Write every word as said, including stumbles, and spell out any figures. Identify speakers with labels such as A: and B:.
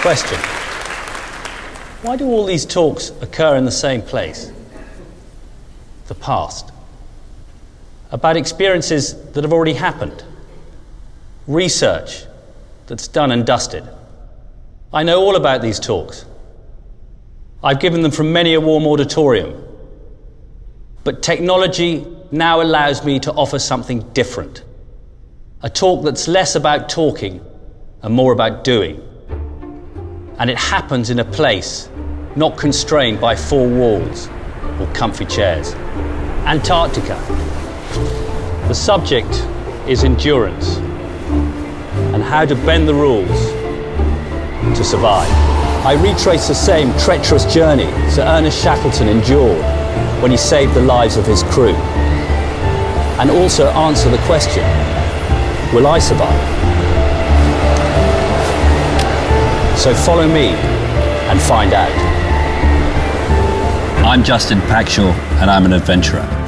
A: question. Why do all these talks occur in the same place? The past. About experiences that have already happened. Research that's done and dusted. I know all about these talks. I've given them from many a warm auditorium. But technology now allows me to offer something different. A talk that's less about talking and more about doing. And it happens in a place not constrained by four walls or comfy chairs. Antarctica. The subject is endurance and how to bend the rules to survive. I retrace the same treacherous journey Sir Ernest Shackleton endured when he saved the lives of his crew, and also answer the question, will I survive? So follow me and find out. I'm Justin Packshaw, and I'm an adventurer.